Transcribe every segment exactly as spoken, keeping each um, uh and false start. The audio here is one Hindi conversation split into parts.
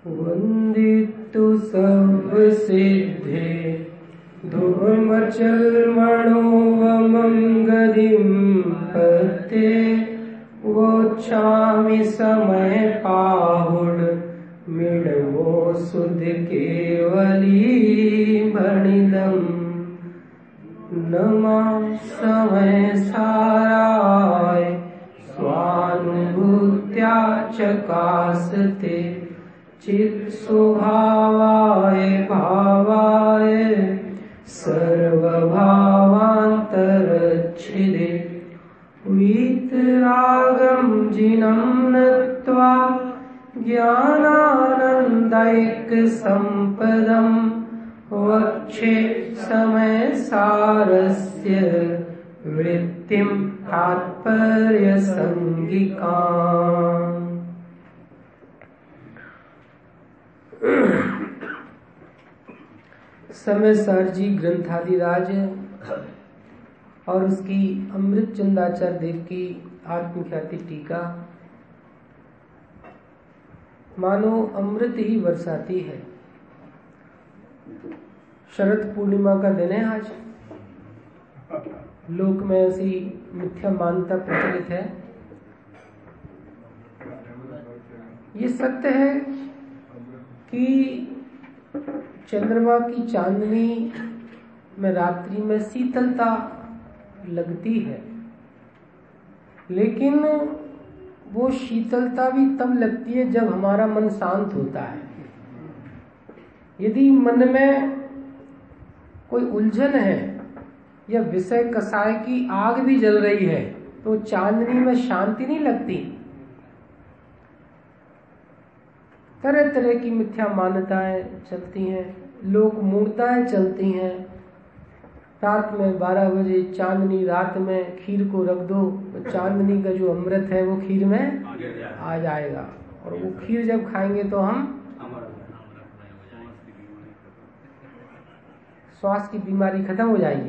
वंदितु सब सिद्धे धूमचर्मणोऽवमङ्गलिं पते वोच्छामि समय पाहुड मिडवो सुध केवली भणिदम् नमः समय साराय स्वानुभूत्या चकासते चित् स्वभावाय भावाय सर्वभावान्तरच्छिदे वीतरागं जिनं नत्वा ज्ञानानन्दैकसम्पदं वक्षे समयसारस्य वृत्तिं तात्पर्यसंज्ञिकाम्। समय सार जी ग्रंथादिराज और उसकी अमृत चंदाचार्य देव की आत्मख्याति टीका मानो अमृत ही बरसाती है। शरद पूर्णिमा का दिन है आज। लोक में ऐसी मिथ्या मान्यता प्रचलित है। ये सत्य है कि चंद्रमा की चांदनी में रात्रि में शीतलता लगती है, लेकिन वो शीतलता भी तब लगती है जब हमारा मन शांत होता है। यदि मन में कोई उलझन है या विषय कसाय की आग भी जल रही है तो चांदनी में शांति नहीं लगती। तरह तरह की मिथ्या मान्यताएं चलती हैं, लोक मूर्ताएं चलती हैं। रात में बारह बजे चांदनी रात में खीर को रख दो तो चांदनी का जो अमृत है वो खीर में आ जाएगा, और वो खीर जब खाएंगे तो हम श्वास की बीमारी खत्म हो जाएगी।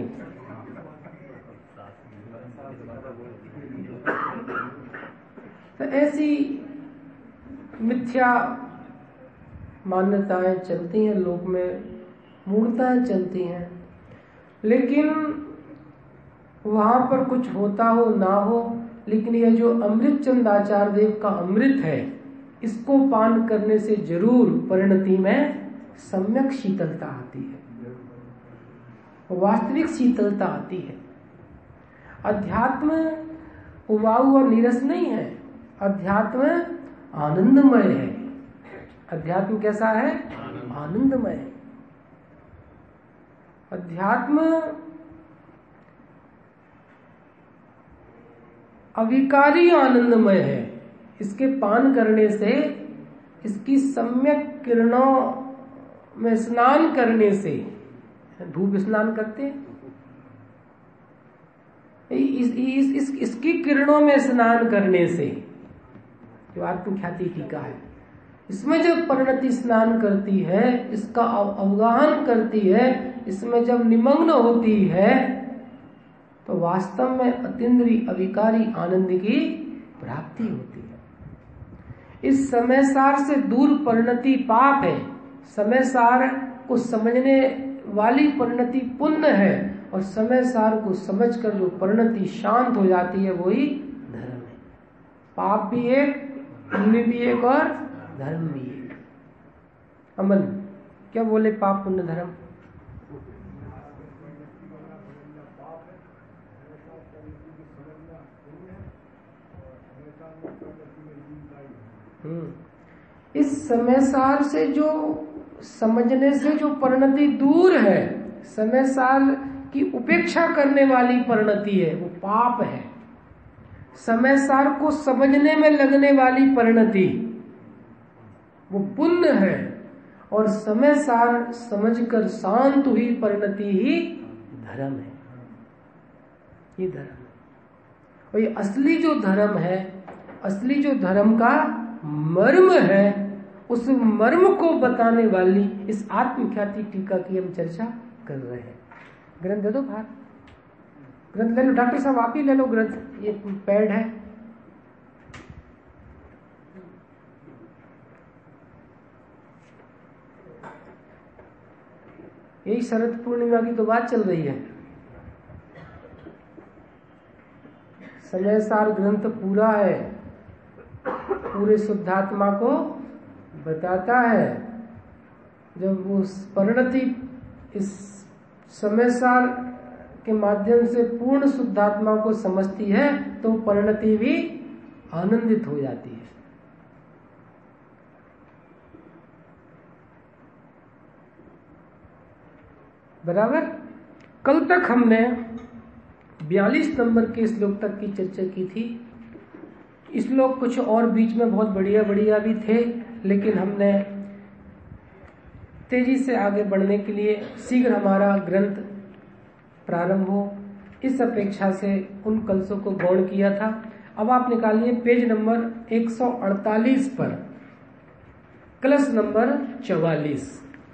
तो ऐसी मिथ्या मान्यताएं चलती हैं, लोक में मूर्ताएं चलती हैं, लेकिन वहां पर कुछ होता हो ना हो, लेकिन यह जो अमृत चंद आचार्य देव का अमृत है इसको पान करने से जरूर परिणति में सम्यक शीतलता आती है, वास्तविक शीतलता आती है। अध्यात्म उबाऊ और नीरस नहीं है, अध्यात्म आनंदमय है। अध्यात्म कैसा है? आनंदमय है। अध्यात्म अविकारी आनंदमय है। इसके पान करने से, इसकी सम्यक किरणों में स्नान करने से, धूप स्नान करते हैं, इस, इस, इस, इसकी किरणों में स्नान करने से, जो आत्मख्याति टीका है, इसमें जब परिणति स्नान करती है, इसका अवगाहन करती है, इसमें जब निमग्न होती है तो वास्तव में अतीन्द्रिय अविकारी आनंद की प्राप्ति होती है। इस समय सार से दूर परिणति पाप है, समय सार को समझने वाली परिणति पुण्य है, और समय सार को समझकर जो परिणति शांत हो जाती है वही धर्म है। पाप भी एक, पुण्य भी एक और धर्म भी एक। अमन क्या बोले? पाप पुण्य धर्म। हम्म इस समय सार से जो समझने से जो परिणति दूर है, समय सार की उपेक्षा करने वाली परिणति है, वो पाप है। समय सार को समझने में लगने वाली परिणति वो पुण्य है, और समय सार समझकर शांत हुई परिणति ही धर्म है। ये धर्म है, और ये असली जो धर्म है, असली जो धर्म का मर्म है, उस मर्म को बताने वाली इस आत्मख्याति टीका की हम चर्चा कर रहे हैं। ग्रंथ दे दो बाहर, ग्रंथ ले लो। डॉक्टर साहब आप ही ले लो ग्रंथ, ये पैड है। यही शरद पूर्णिमा की तो बात चल रही है। समय सार ग्रंथ पूरा है, पूरे शुद्धात्मा को बताता है। जब वो परिणति इस समय सार के माध्यम से पूर्ण शुद्धात्मा को समझती है तो परिणति भी आनंदित हो जाती है। बराबर। कल तक हमने बयालीस नंबर के श्लोक तक की चर्चा की थी। श्लोक कुछ और बीच में बहुत बढ़िया बढ़िया भी थे, लेकिन हमने तेजी से आगे बढ़ने के लिए शीघ्र हमारा ग्रंथ प्रारंभ हो इस अपेक्षा से उन कलशों को गौण किया था। अब आप निकालिए पेज नंबर एक सौ अड़तालीस पर कलश नंबर चवालीस।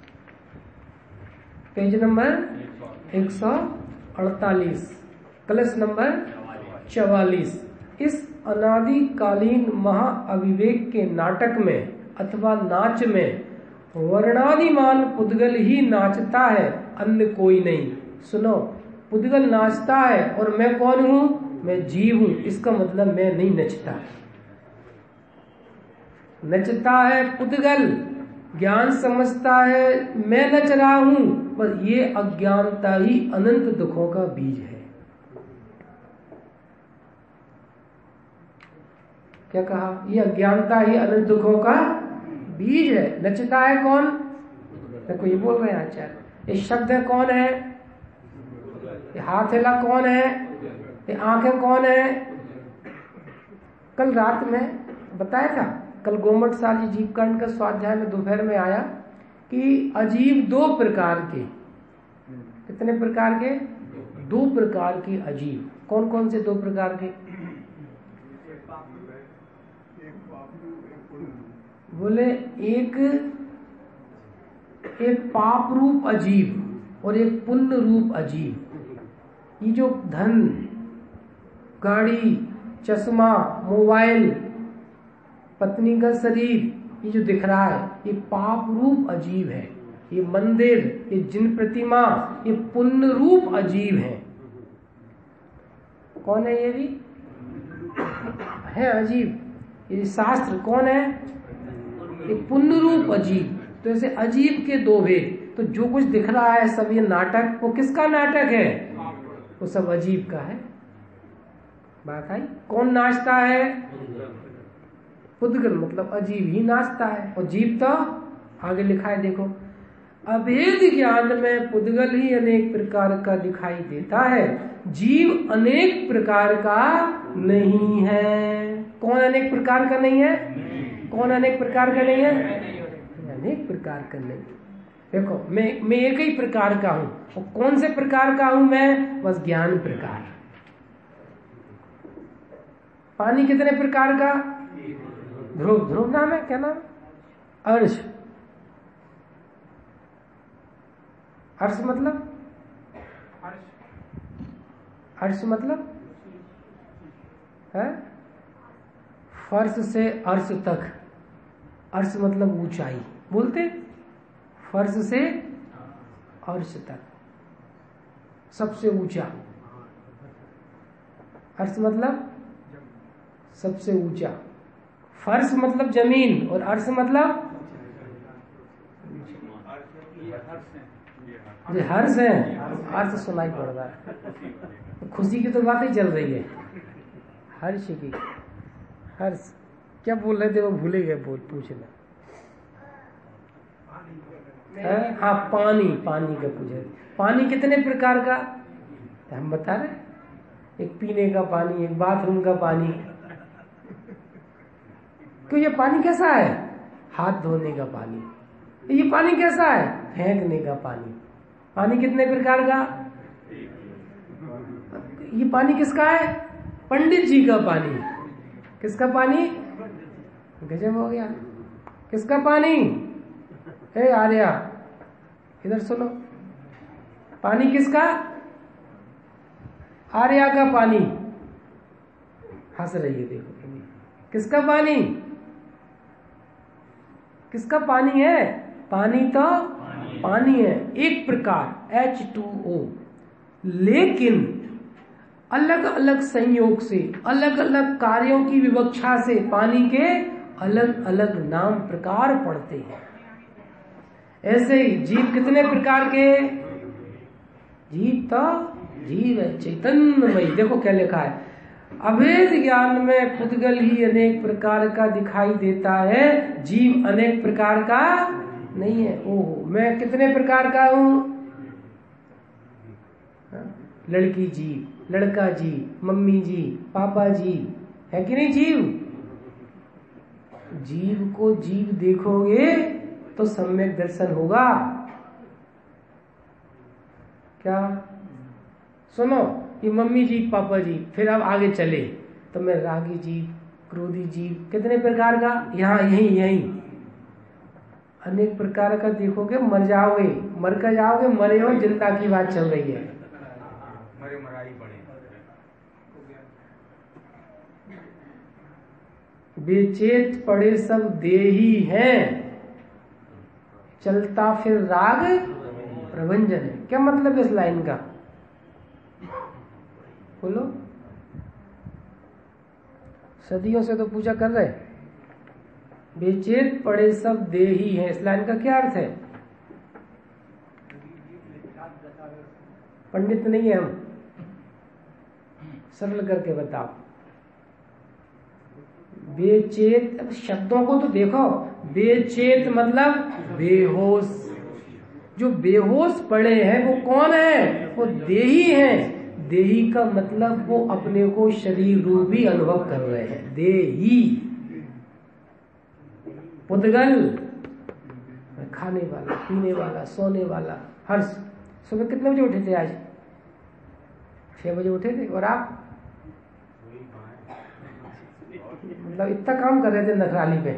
पेज नंबर एक सौ अड़तालीस कलश नंबर चवालीस। इस अनादिकालीन महाअविवेक के नाटक में अथवा नाच में वर्णादिमान पुद्गल ही नाचता है, अन्य कोई नहीं। सुनो, पुद्गल नाचता है और मैं कौन हूं? मैं जीव हूं। इसका मतलब मैं नहीं नचता। नचता है पुद्गल, ज्ञान समझता है मैं नच रहा हूं, बस ये अज्ञानता ही अनंत दुखों का बीज है। क्या कहा? ये अज्ञानता ही अनंत दुखों का बीज है। नचता है कौन? देखो ये बोल रहे हैं आचार्य। ये शब्द है कौन है? ये हाथ हिला कौन है? ये आंखें कौन है? कल रात में बताया था, कल गोमट साली जीव कांड का स्वाध्याय में दोपहर में आया कि अजीब दो प्रकार के। कितने प्रकार के? दो प्रकार के अजीब। कौन कौन से दो प्रकार के? बोले एक एक पाप रूप अजीब और एक पुण्य रूप अजीब। ये जो धन, गाड़ी, चश्मा, मोबाइल, पत्नी का शरीर, ये जो दिख रहा है ये पाप रूप अजीब है। ये मंदिर, ये जिन प्रतिमा, ये पुण्य रूप अजीब है। कौन है? ये भी है अजीब। ये शास्त्र कौन है? ये पुण्य रूप अजीब। तो ऐसे अजीब के दो भेद। तो जो कुछ दिख रहा है सब ये नाटक, वो किसका नाटक है? वो सब अजीब का है। बात आई? कौन नाचता है? पुद्गल, मतलब अजीब ही नाचता है। और जीव तो आगे लिखा है, देखो, अभेद ज्ञान में पुद्गल ही अनेक प्रकार का दिखाई देता है, जीव अनेक प्रकार का नहीं है। कौन अनेक प्रकार का नहीं है? कौन अनेक प्रकार का नहीं है? अनेक प्रकार का नहीं। देखो, मैं मैं एक ही प्रकार का हूं। और कौन से प्रकार का हूं मैं? बस ज्ञान प्रकार। पानी कितने प्रकार का? ध्रुव। ध्रुव नाम है, क्या नाम? अर्श। अर्श मतलब? अर्श मतलब है फर्श से अर्श तक। अर्श मतलब ऊंचाई। बोलते फर्श से अर्श तक, सबसे ऊंचा। अर्श मतलब सबसे ऊंचा। फर्श मतलब जमीन और अर्श मतलब ये हर्ष है। अर्थ सुनाई पड़ रहा है। खुशी की तो बात ही चल रही है। हर्ष की, हर्ष क्या बोल रहे थे वो भूले गए, बोल पूछना। हाँ, पानी। पानी का पूछे। पानी कितने प्रकार का? हम बता रहे, एक पीने का पानी, एक बाथरूम का पानी। क्यों? ये पानी कैसा है? हाथ धोने का पानी। ये पानी कैसा है? फेंकने का पानी। पानी कितने प्रकार का? ये पानी किसका है? पंडित जी का पानी। किसका पानी? गजब हो गया। किसका पानी? हे आर्या, इधर सुनो। पानी किसका? आर्या का पानी। हंस रही है, देखो। किसका पानी? किसका पानी है? पानी तो पानी है एक प्रकार एच टू ओ, लेकिन अलग अलग संयोग से, अलग अलग कार्यों की विवक्षा से पानी के अलग अलग नाम प्रकार पड़ते हैं। ऐसे ही जीव कितने प्रकार के? जीव तो जीव है चैतन्यमयी। देखो क्या लिखा है, अभेद ज्ञान में पुद्गल ही अनेक प्रकार का दिखाई देता है, जीव अनेक प्रकार का नहीं है। ओहो, मैं कितने प्रकार का हूं? लड़की जीव, लड़का जीव, मम्मी जी, पापा जी, है कि नहीं जीव? जीव को जीव देखोगे तो सम्यक दर्शन होगा। क्या सुनो, ये मम्मी जी, पापा जी, फिर अब आगे चले तो मैं रागी जीव, क्रोधी जीव, कितने प्रकार का? यहाँ यही यही अनेक प्रकार का देखोगे, मर जाओगे, मर कर जाओगे, मरे हो, जिंदा की बात चल रही है। मरे मराई पड़े। बेचेत पड़े सब देही हैं, चलता फिर राग प्रभंजन है। क्या मतलब इस लाइन का? बोलो। सदियों से तो पूजा कर रहे, बेचेत पड़े सब देही हैं, इस लाइन का क्या अर्थ है? पंडित नहीं है हम, सरल करके बताओ। बेचेत, अब शब्दों को तो देखो, बेचेत मतलब बेहोश। जो बेहोश पड़े हैं वो कौन है? वो देही हैं। देही का मतलब वो अपने को शरीर रूपी अनुभव कर रहे हैं, देही। पुद्गल खाने वाला, पीने वाला, सोने वाला। हर सुबह कितने बजे उठे थे आज? छह बजे उठे थे। और आप? मतलब इतना काम कर रहे थे नखराली पे।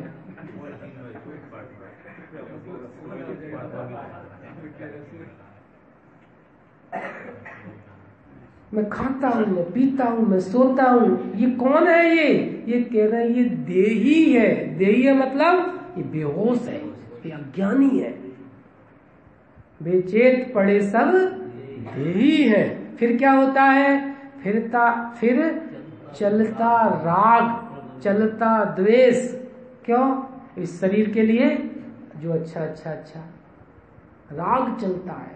मैं खाता हूं, मैं पीता हूं, मैं सोता हूं। ये कौन है? ये ये कह रहे हैं ये देही है। देही है मतलब ये बेहोश है, ये अज्ञानी है। बेचेत पड़े सब देही है। फिर क्या होता है? फिरता फिर चलता राग, चलता द्वेष। क्यों? इस शरीर के लिए जो अच्छा अच्छा अच्छा राग चलता है,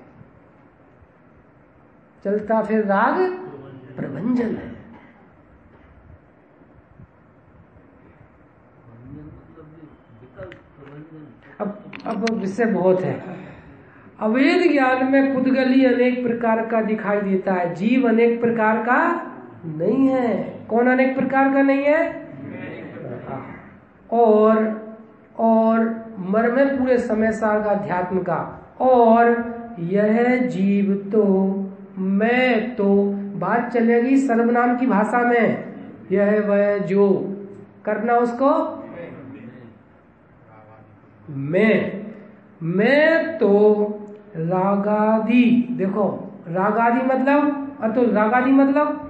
चलता फिर राग प्रभंजन है। अब अब विषय बहुत है। अवेद ज्ञान में पुद्गली अनेक प्रकार का दिखाई देता है, जीव अनेक प्रकार का नहीं है। कौन अनेक प्रकार का नहीं है? और और मर्म पूरे समय सार का अध्यात्म का। और यह जीव तो, मैं तो, बात चलेगी सर्वनाम की भाषा में। यह वह जो करना उसको मैं, मैं तो रागादि। देखो रागादि मतलब अतुल, रागादि मतलब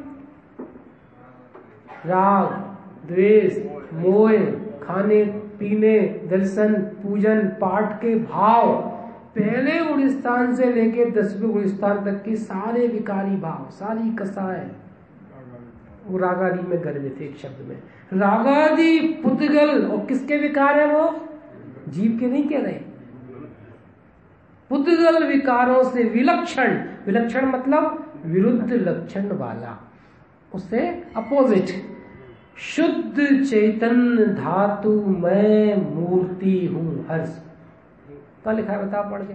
राग, द्वेष, मोह, खाने पीने, दर्शन, पूजन, पाठ के भाव, पहले गुणस्थान से लेके दसवें गुणस्थान तक के सारे विकारी भाव, सारी कसाएं वो रागादि में गर्भित। एक शब्द में रागादि पुद्गल। और किसके विकार है? वो जीव के नहीं कह रहे। पुद्गल विकारों से विलक्षण, विलक्षण मतलब विरुद्ध लक्षण वाला, उससे अपोजिट। शुद्ध चैतन्य धातु मैं मूर्ति हूं। हर्ष क्या लिखा है बताओ पढ़ के।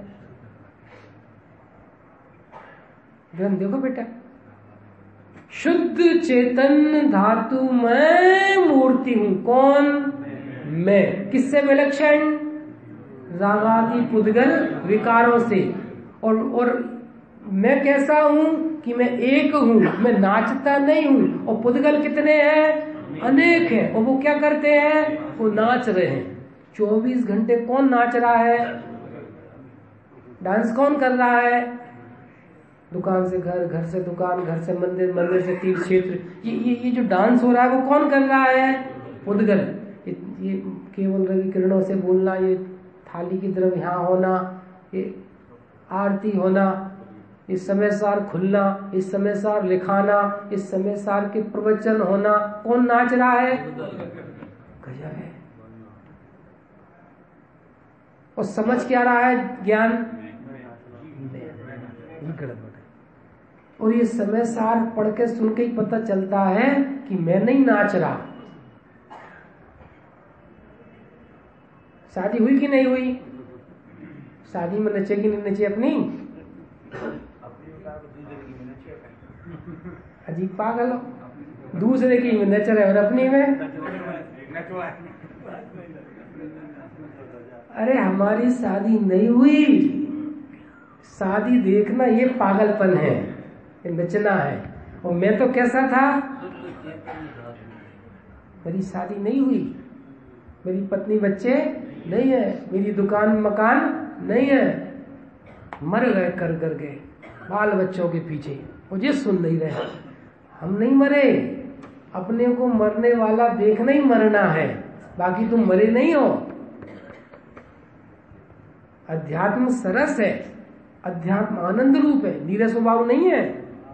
ध्यान देखो बेटा, शुद्ध चैतन्य धातु मैं मूर्ति हूं। कौन? मैं। किससे विलक्षण? रागादि पुद्गल विकारों से। और और मैं कैसा हूं कि मैं एक हूं, मैं नाचता नहीं हूं। और पुद्गल कितने हैं? अनेक हैं। और वो क्या करते हैं? वो नाच रहे हैं। चौबीस घंटे कौन नाच रहा है? डांस कौन कर रहा है? दुकान से घर, घर से दुकान, घर से मंदिर, मंदिर से तीर्थ क्षेत्र। ये ये ये जो डांस हो रहा है वो कौन कर रहा है? पुद्गल। ये, ये केवल रवि किरणों से बोलना, ये थाली की तरफ यहाँ होना, ये आरती होना, इस समय सार खुलना, इस समय सार लिखाना, इस समय सार के प्रवचन होना। कौन नाच रहा है? गजब है। और समझ क्या रहा है? ज्ञान। और ये समय सार पढ़ के सुन के ही पता चलता है कि मैं नहीं नाच रहा। शादी हुई कि नहीं हुई? शादी में नचे कि नहीं नचे अपनी? अजीब पागल हो, दूसरे की में नच रहे और अपनी में। अरे हमारी शादी नहीं हुई, शादी देखना ये पागलपन है, ये नचना है। और मैं तो कैसा था? मेरी शादी नहीं हुई, मेरी पत्नी बच्चे नहीं है, मेरी दुकान मकान नहीं है, मर गए कर कर के बाल बच्चों के पीछे, मुझे सुन नहीं रहे। हम नहीं मरे, अपने को मरने वाला देखना ही मरना है, बाकी तुम मरे नहीं हो। अध्यात्म सरस है, अध्यात्म आनंद रूप है, नीरस स्वभाव नहीं है।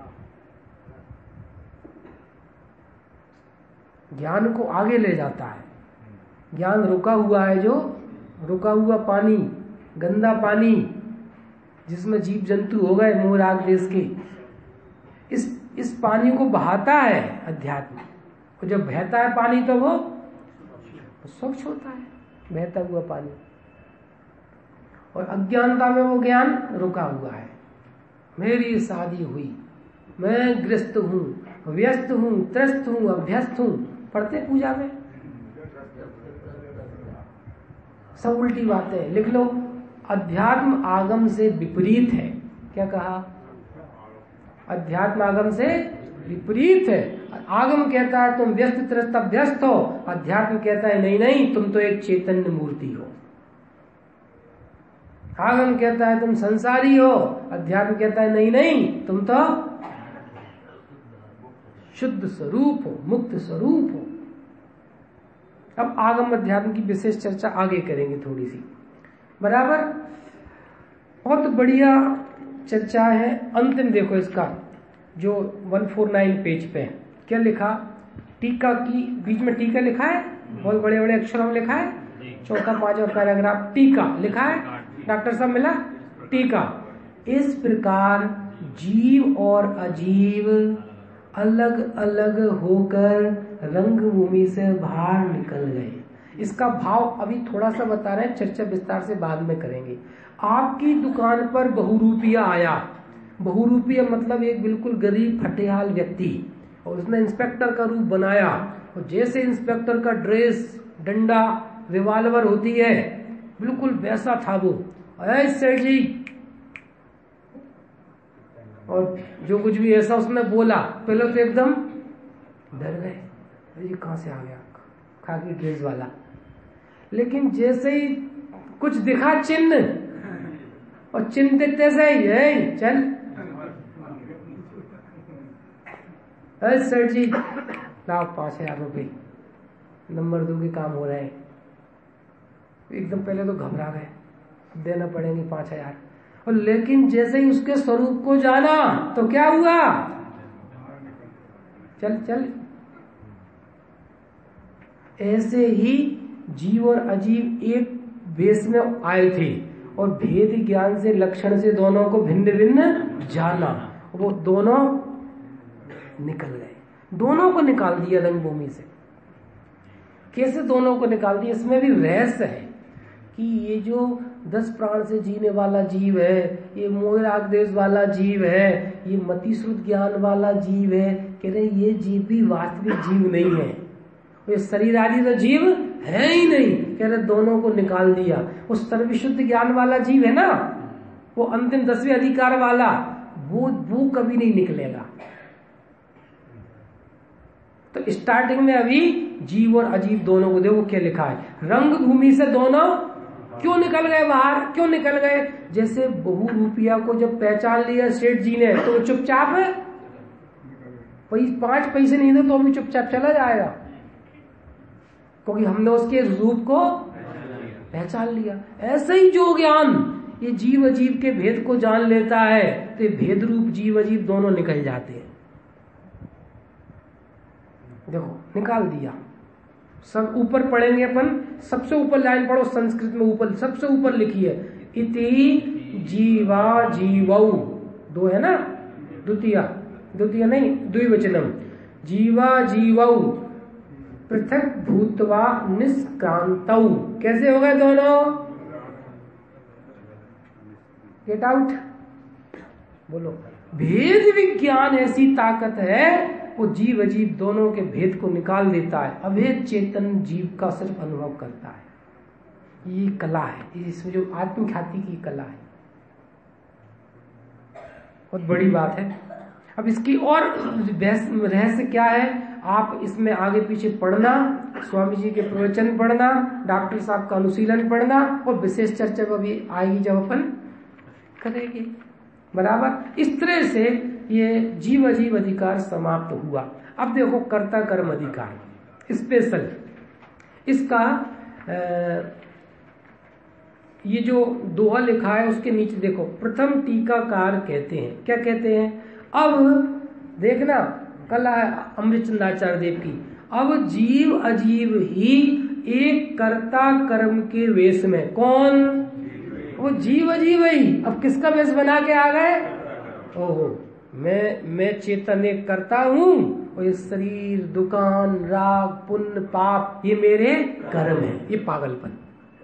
ज्ञान को आगे ले जाता है। ज्ञान रुका हुआ है, जो रुका हुआ पानी, गंदा पानी जिसमें जीव जंतु हो गए मोह राग देश के, इस इस पानी को बहाता है अध्यात्म। और जब बहता है पानी तो वो स्वच्छ होता है, बहता हुआ पानी। और अज्ञानता में वो ज्ञान रुका हुआ है। मेरी शादी हुई, मैं ग्रस्त हूँ, व्यस्त हूँ, त्रस्त हूँ, अभ्यस्त हूँ। पढ़ते पूजा में सब उल्टी बातें लिख लो। अध्यात्म आगम से विपरीत है। क्या कहा? अध्यात्म आगम से विपरीत है। आगम कहता है तुम व्यस्त त्रस्त अभ्यस्त हो, अध्यात्म कहता है नहीं नहीं, तुम तो एक चैतन्य मूर्ति हो। आगम कहता है तुम संसारी हो, अध्यात्म कहता है नहीं नहीं, तुम तो शुद्ध स्वरूप हो, मुक्त स्वरूप हो। अब आगम अध्यात्म की विशेष चर्चा आगे करेंगे थोड़ी सी, बराबर। बहुत बढ़िया चर्चा है। अंतिम देखो इसका, जो एक सौ उनचास पेज पे क्या लिखा, टीका की बीच में टीका लिखा है, बहुत बड़े बड़े अक्षरों में लिखा है, चौथा पांचवा पैराग्राफ, टीका लिखा है। डॉक्टर साहब मिला? टीका। इस प्रकार जीव और अजीव अलग अलग होकर रंगभूमि से बाहर निकल गए। इसका भाव अभी थोड़ा सा बता रहे हैं, चर्चा विस्तार से बाद में करेंगे। आपकी दुकान पर बहुरूपिया आया। बहुरूपिया मतलब एक बिल्कुल गरीब फटेहाल व्यक्ति, और उसने इंस्पेक्टर का रूप बनाया। और जैसे इंस्पेक्टर का ड्रेस, डंडा, रिवॉल्वर होती है, बिल्कुल वैसा था वो। ऐसे जी, और जो कुछ भी ऐसा उसने बोला, पहले तो एकदम डर गए, ये कहां से आ गया खाकी ड्रेस वाला। लेकिन जैसे ही कुछ दिखा चिन्ह, और चिन्ह देखते से ही चल सर जी लाओ पांच हजार रुपये, नंबर दो के काम हो रहे हैं। एकदम पहले तो घबरा गए, देना पड़ेंगे पांच हजार। और लेकिन जैसे ही उसके स्वरूप को जाना तो क्या हुआ? चल चल। ऐसे ही जीव और अजीव एक बेस में आए थे, और भेद ज्ञान से, लक्षण से दोनों को भिन्न भिन्न जाना। वो दोनों निकल गए, दोनों को निकाल दिया रंगभूमि से। कैसे दोनों को निकाल दिया? इसमें भी रहस्य है कि ये जो दस प्राण से जीने वाला जीव है, ये मोह राग देश वाला जीव है, ये मति श्रुत ज्ञान वाला जीव है, कह रहे ये जीव भी वास्तविक जीव नहीं है, ये शरीर आदि तो जीव है ही नहीं। कह रहे दोनों को निकाल दिया। वो सर्वशुद्ध ज्ञान वाला जीव है ना, वो अंतिम दसवें अधिकार वाला, वो वो कभी नहीं निकलेगा। तो स्टार्टिंग में अभी जीव और अजीव दोनों को देखो क्या लिखा है। रंग भूमि से दोनों क्यों निकल गए बाहर? क्यों निकल गए? जैसे बहु रूपिया को जब पहचान लिया सेठ जी ने, तो वो चुपचाप है, पांच पैसे नहीं दे तो भी चुपचाप चला जाएगा, क्योंकि हमने उसके रूप को पहचान लिया। ऐसे ही जो ज्ञान ये जीव अजीव के भेद को जान लेता है तो ये भेद रूप जीव अजीव दोनों निकल जाते हैं। देखो निकाल दिया। सब ऊपर पढ़ेंगे अपन, सबसे ऊपर लाइन पढ़ो संस्कृत में, ऊपर सबसे ऊपर लिखी है इति जीवा जीवौ, दो है ना, द्वितीय द्वितीय नहीं द्विवचनम, जीवा जीवौ पृथक भूतवा निष्क्रांतौ। कैसे हो गए दोनों? Get out. बोलो। भेद विज्ञान ऐसी ताकत है वो जीव अजीव दोनों के भेद को निकाल देता है। अभेद चेतन जीव का सिर्फ अनुभव करता है। ये कला है, इसमें जो आत्मख्याति की कला है, बहुत बड़ी बात है। अब इसकी और रहस्य क्या है, आप इसमें आगे पीछे पढ़ना, स्वामी जी के प्रवचन पढ़ना, डॉक्टर साहब का अनुशीलन पढ़ना, और विशेष चर्चा वो भी आएगी जब अपन करेंगे। बराबर। इस तरह से ये जीव अजीव अधिकार समाप्त हुआ। अब देखो कर्ता कर्म अधिकार स्पेशल, इसका आ, ये जो दोहा लिखा है उसके नीचे देखो, प्रथम टीकाकार कहते हैं, क्या कहते हैं? अब देखना, कला है अमृतचंद्राचार्य देव की, अब जीव अजीव ही एक कर्ता कर्म के वेश में, कौन? वो जीव अजीव ही अब किसका वेश बना के आ गए? ओहो, मैं मैं चेतन एक करता हूँ और ये शरीर, दुकान, राग, पुण्य, पाप ये मेरे कर्म है। ये पागलपन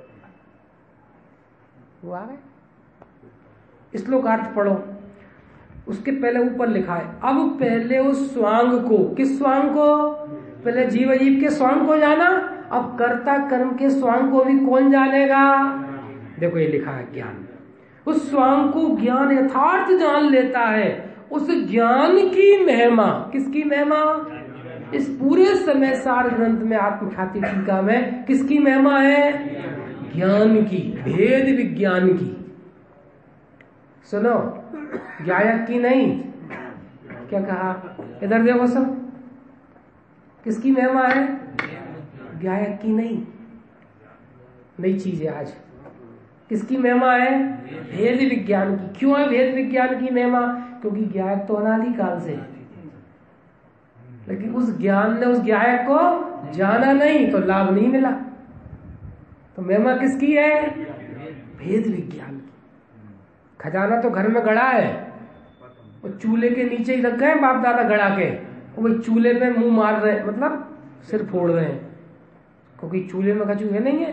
वो आ गए। श्लोकार्थ पढ़ो, उसके पहले ऊपर लिखा है, अब पहले उस स्वांग को, किस स्वांग को? पहले जीव अजीव के स्वांग को जाना, अब कर्ता कर्म के स्वांग को भी कौन जानेगा? देखो ये लिखा है ज्ञान। उस स्वांग को ज्ञान यथार्थ जान लेता है। उस ज्ञान की महिमा, किसकी महिमा? इस पूरे समय सार ग्रंथ में आत्मख्याति टीका में किसकी महिमा है? ज्ञान की, भेद विज्ञान की। सुनो, गायक की नहीं, क्या कहा? इधर देखो सब, किसकी महिमा है? गायक की नहीं, नई चीज है आज। किसकी महिमा है? भेद विज्ञान की। क्यों है भेद विज्ञान की महिमा? क्योंकि गायक तो अनादिकाल से, लेकिन उस ज्ञान ने उस गायक को जाना नहीं तो लाभ नहीं मिला। तो महिमा किसकी है? भेद विज्ञान की। खजाना तो घर में गड़ा है, वो चूल्हे के नीचे ही रख गए बाप दादा गड़ा के, वही चूल्हे पे मुंह मार रहे, मतलब सिर फोड़ रहे हैं, क्योंकि चूल्हे में कचू है नहीं है,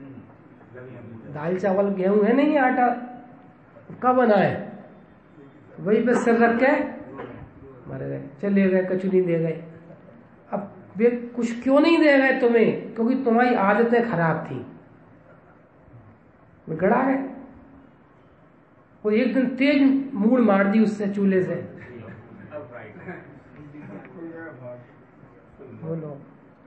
दाल चावल गेहूं है नहीं है, आटा कब बना है, वही पे सिर रख के मारे गए, चले गए, कचू नहीं दे गए। अब वे कुछ क्यों नहीं दे गए तुम्हें? क्योंकि तुम्हारी आदतें खराब थी, वे गड़ा गए। वो एक दिन तेज मूड़ मार दी उससे चूल्हे से, बोलो,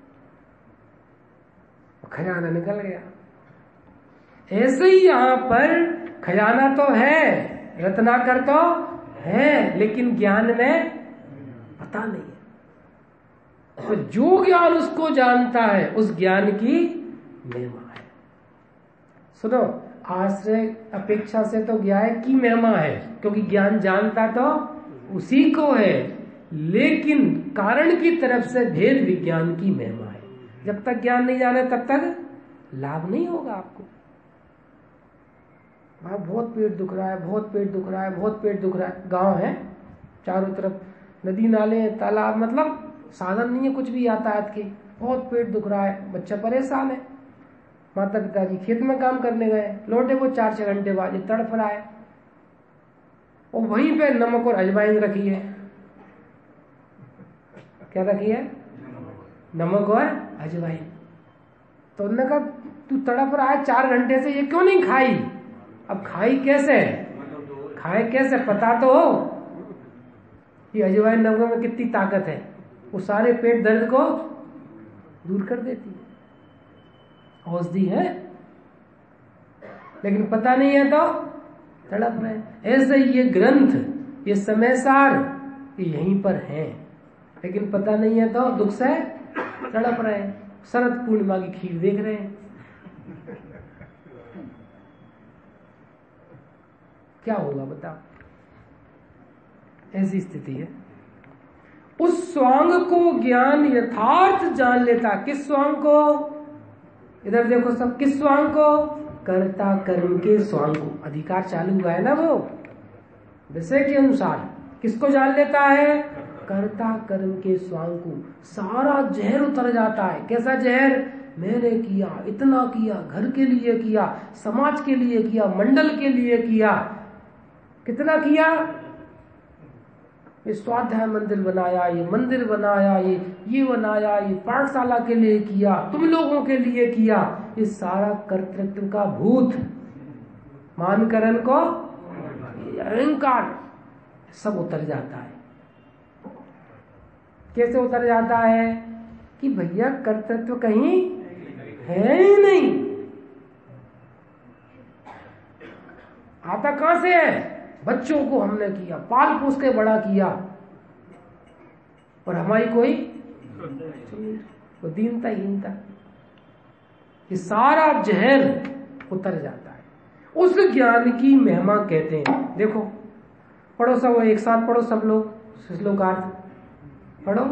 खजाना निकल गया। ऐसे ही यहां पर खजाना तो है, रत्नाकर तो है, लेकिन ज्ञान में पता नहीं है। तो जो ज्ञान उसको जानता है उस ज्ञान की महिमा है। सुनो, आश्रय अपेक्षा से तो ज्ञान की महिमा है, क्योंकि ज्ञान जानता तो उसी को है, लेकिन कारण की तरफ से भेद विज्ञान की महिमा है। जब तक ज्ञान नहीं जाने तब तक लाभ नहीं होगा आपको। वहां बहुत पेट दुख रहा है, बहुत पेट दुख रहा है, बहुत पेट दुख रहा है। गांव है, चारों तरफ नदी नाले तालाब, मतलब साधन नहीं है कुछ भी यातायात के, बहुत पेट दुख रहा है, बच्चा परेशान है। माता पिताजी खेत में काम करने गए, लौटे वो चार छह घंटे बाद, ये तड़फ रहा है, और वहीं पे नमक और अजवाइन रखी है। क्या रखी है? नमक और अजवाइन। तो उन्होंने कहा तू तड़प रहा है चार घंटे से, ये क्यों नहीं खाई? अब खाई कैसे? खाए कैसे पता तो हो। ये अजवाइन नमक में कितनी ताकत है, वो सारे पेट दर्द को दूर कर देती है, औषधि है, लेकिन पता नहीं है तो तड़प रहे। ऐसे ही ये ग्रंथ, ये समय सार, ये यहीं पर है, लेकिन पता नहीं है तो दुख से तड़प रहे हैं। शरद पूर्णिमा की खीर देख रहे हैं, क्या होगा बताओ? ऐसी स्थिति है। उस स्वांग को ज्ञान यथार्थ जान लेता। किस स्वांग को? इधर देखो सब, किस स्वांग को? कर्ता कर्म के स्वांग को। अधिकार चालू हुआ है ना वो विषय के अनुसार। किसको जान लेता है? कर्ता कर्म के स्वांग को। सारा जहर उतर जाता है। कैसा जहर? मैंने किया, इतना किया, घर के लिए किया, समाज के लिए किया, मंडल के लिए किया। कितना किया? ये स्वाध्याय मंदिर बनाया, ये मंदिर बनाया, ये ये बनाया, ये पाठशाला के लिए किया, तुम लोगों के लिए किया। ये सारा कर्तृत्व का भूत, मानकरण को, अहंकार सब उतर जाता है। कैसे उतर जाता है? कि भैया कर्तृत्व कहीं है ही नहीं। आता कहां से है? बच्चों को हमने किया, पाल पोस के बड़ा किया, और हमारी कोई वो दीनता हीनता, ये सारा जहर उतर जाता है। उस ज्ञान की महिमा कहते हैं। देखो पढ़ो सब, एक साथ पढ़ो सब लोग श्लोकार्थ पढ़ो।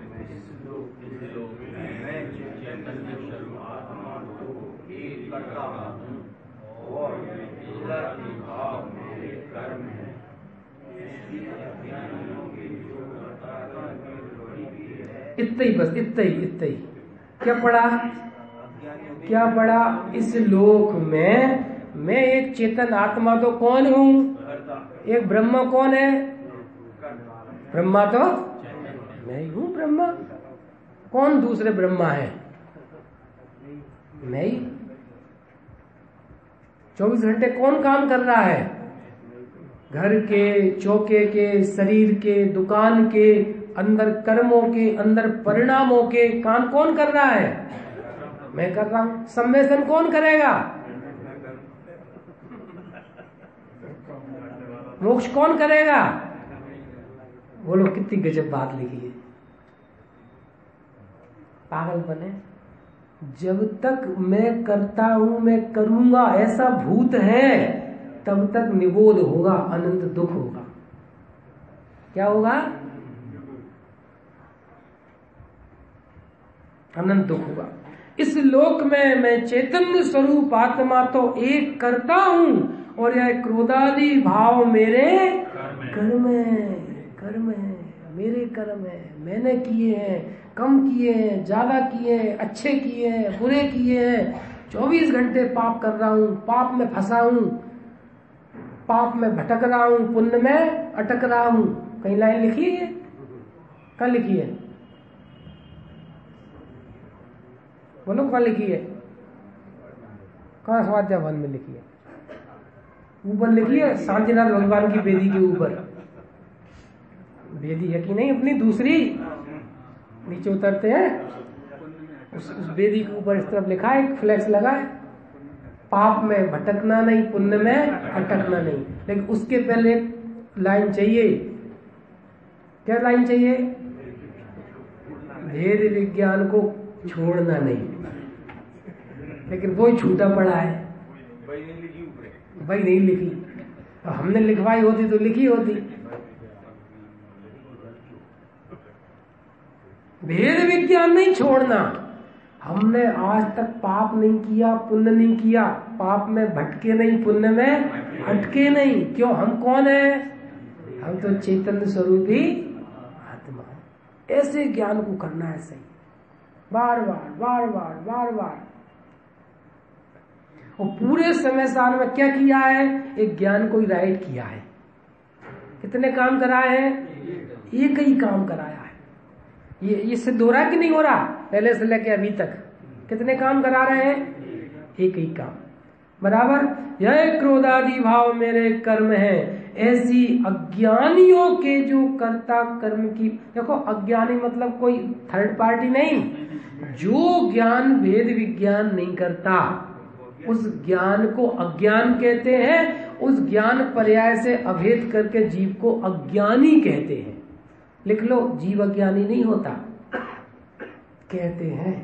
इतना ही बस, इतना ही इतना ही। क्या पढ़ा? क्या पढ़ा? इस लोक में मैं एक चेतन आत्मा तो कौन हूँ? एक ब्रह्मा कौन है? ब्रह्मा तो मैं ही हूँ। ब्रह्मा कौन? दूसरे ब्रह्मा है मैं ही। चौबीस घंटे कौन काम कर रहा है? घर के, चौके के, शरीर के, दुकान के, अंदर कर्मों के, अंदर परिणामों के काम कौन कर रहा है? मैं कर रहा हूं। सम्मेलन कौन करेगा? मोक्ष कौन करेगा? बोलो कितनी गजब बात लिखी है। पागल बने। जब तक मैं करता हूं, मैं करूंगा ऐसा भूत है, तब तक निबोध होगा, अनंत दुख होगा। क्या होगा? अनंत दुख होगा। इस लोक में मैं चैतन्य स्वरूप आत्मा तो एक करता हूं, और यह क्रोधादि भाव मेरे कर्म है। कर्म है, मेरे कर्म है, मैंने किए हैं, कम किए हैं, ज्यादा किए हैं, अच्छे किए हैं, बुरे किए हैं। चौबीस घंटे पाप कर रहा हूं, पाप में फंसा हूं, पाप में भटक रहा हूं, पुण्य में अटक रहा हूं। कहीं लाइन लिखी है? कहाँ लिखी है? बोलो कहाँ लिखी है? कहाँ? स्वाध्याय वन में लिखी है। ऊपर लिखी है शांतिनाथ भगवान की वेदी के ऊपर। वेदी है कि नहीं अपनी दूसरी? नीचे उतरते हैं, उस, उस वेदी के ऊपर इस तरफ लिखा है, एक फ्लैक्स लगा है, पाप में भटकना नहीं, पुण्य में अटकना नहीं। लेकिन उसके पहले एक लाइन चाहिए। क्या लाइन चाहिए? भेद विज्ञान को छोड़ना नहीं। लेकिन वो ही छूटा पड़ा है, भाई नहीं लिखी। तो हमने लिखवाई होती तो लिखी होती। भेद विज्ञान नहीं छोड़ना। हमने आज तक पाप नहीं किया, पुण्य नहीं किया, पाप में भटके नहीं, पुण्य में अटके नहीं। क्यों? हम कौन है? हम तो चैतन्य स्वरूप ही आत्मा है। ऐसे ज्ञान को करना है सही, बार बार बार बार बार बार। और पूरे समय साल में क्या किया है? एक ज्ञान को ही राइट किया है। कितने काम कराए हैं? एक ही काम कराया है। ये ये सिद्ध हो रहा है कि नहीं हो रहा? पहले से लेके अभी तक कितने काम करा रहे हैं? एक ही काम। बराबर। यह क्रोधादि भाव मेरे कर्म है। ऐसी अज्ञानियों के जो कर्ता कर्म की, देखो अज्ञानी मतलब कोई थर्ड पार्टी नहीं, जो ज्ञान भेद विज्ञान नहीं करता उस ज्ञान को अज्ञान कहते हैं। उस ज्ञान पर्याय से अभेद करके जीव को अज्ञानी कहते हैं। लिख लो, जीव अज्ञानी नहीं होता, कहते हैं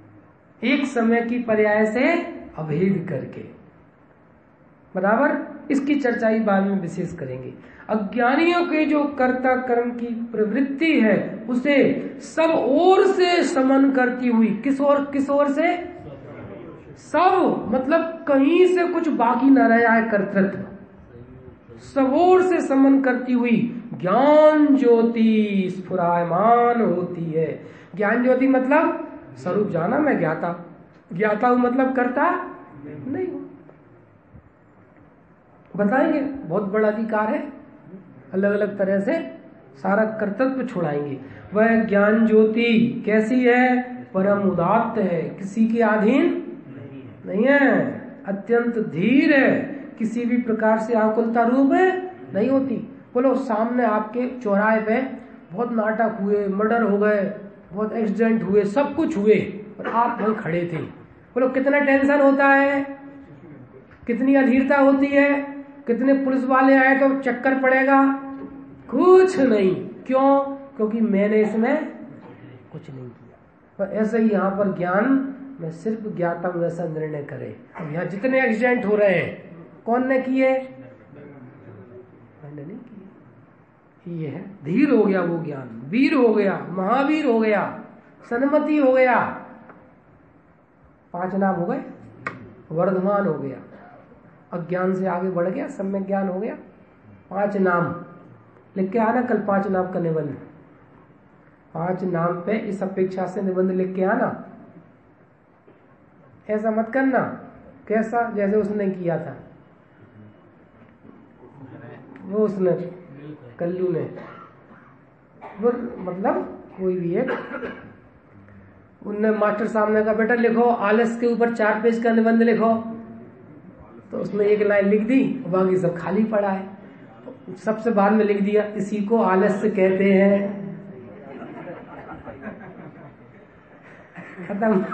एक समय की पर्याय से अभेद करके। बराबर। इसकी चर्चा ही बाद में विशेष करेंगे। अज्ञानियों के जो कर्ता कर्म की प्रवृत्ति है उसे सब ओर से समन करती हुई, किस ओर किस ओर से, सब मतलब कहीं से कुछ बाकी न रह जाए कर्तृत्व, सब ओर से समन करती हुई ज्ञान ज्योति स्फुरायमान होती है। ज्ञान ज्योति मतलब स्वरूप जाना, मैं ज्ञाता, ज्ञाता हूं मतलब करता नहीं हूं। बताएंगे, बहुत बड़ा अधिकार है, अलग अलग तरह से सारा कर्तव्य छुड़ाएंगे। वह ज्ञान ज्योति कैसी है, परम उदात्त है, किसी के अधीन नहीं है, अत्यंत धीर है, किसी भी प्रकार से आकुलता रूप नहीं होती। बोलो सामने आपके चौराहे पे बहुत नाटक हुए, मर्डर हो गए, बहुत एक्सीडेंट हुए, सब कुछ हुए और आप वहीं खड़े थे, बोलो कितना टेंशन होता है, कितनी अधीरता होती है, कितने पुलिस वाले आए तो चक्कर पड़ेगा, कुछ नहीं। क्यों? क्योंकि मैंने इसमें कुछ नहीं किया। पर ऐसे ही यहाँ पर ज्ञान में सिर्फ ज्ञाता हूं ऐसा निर्णय करे। अब यहाँ जितने एक्सीडेंट हो रहे हैं कौन ने किए, मैंने नहीं किए। ये है धीर हो गया वो ज्ञान, वीर हो गया, महावीर हो गया, सन्मति हो गया, पांच नाम हो गए, वर्धमान हो गया, अज्ञान से आगे बढ़ गया, सम्यक ज्ञान हो गया। पांच नाम लिख के आना, कल पांच नाम का निबंध, पांच नाम पे इस अपेक्षा से निबंध लिख के आना। ऐसा मत करना कैसा, जैसे उसने किया था, वो उसने कल्लू ने, वो मतलब कोई भी एक, उनने मास्टर साहब ने कहा बेटा लिखो आलस के ऊपर चार पेज का निबंध लिखो, तो उसने एक लाइन लिख दी, बाकी सब खाली पड़ा है। सबसे बाद में लिख दिया इसी को आलस्य कहते हैं, खत्म।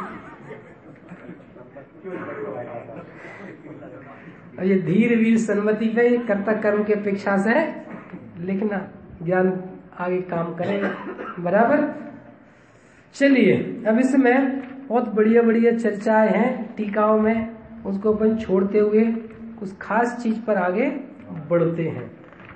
ये धीर वीर सन्मति पे कर्ता कर्म के अपेक्षा से लिखना, ज्ञान आगे काम करेगा, बराबर। चलिए अब इसमें बहुत बढ़िया बढ़िया चर्चाएं हैं टीकाओं में, उसको अपन छोड़ते हुए कुछ खास चीज पर आगे बढ़ते हैं।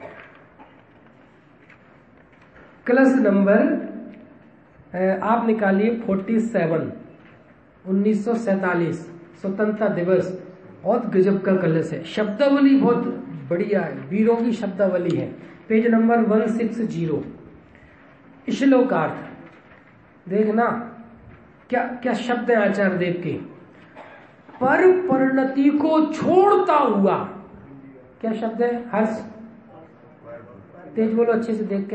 क्लास नंबर आप निकालिए फोर्टी सेवन, उन्नीस सौ सैतालीस स्वतंत्रता दिवस, बहुत गजब का कलश है, शब्दावली बहुत बढ़िया है, वीरों की शब्दावली है, page number one six zero. श्लोकार्थ देखना क्या क्या शब्द है आचार्य देव के। पर परिणति को छोड़ता हुआ, क्या शब्द है हर्ष, तेज बोलो अच्छे से देख के।